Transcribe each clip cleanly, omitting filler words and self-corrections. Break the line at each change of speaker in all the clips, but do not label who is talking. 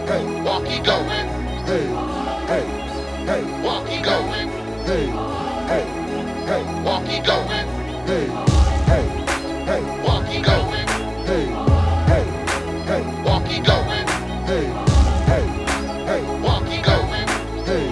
hey, Waukee going, hey, hey, hey, Waukee going, hey, hey, hey, Waukee going, hey, hey, hey, Waukee going, hey, hey, hey, Waukee going, hey, hey, hey, Waukee going, hey.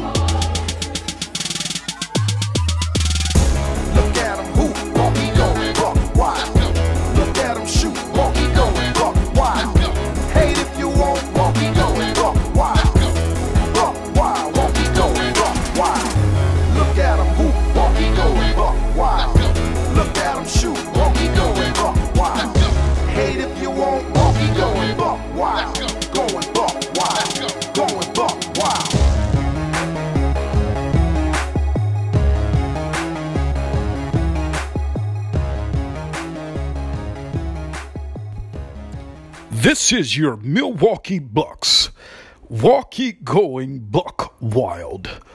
Look at him hoop, Waukee going, buck wild. Look at him shoot, Waukee going, buck wild. Hate if you want, Waukee going, buck wild. Buck wild, Waukee going, buck wild. Look at him hoop, Waukee going, buck wild. Look at him shoot, Waukee going, buck wild. Hate if you want, Waukee going, buck wild. Going buck wild, going buck wild.
This is your Milwaukee Bucks. Waukee going buck wild.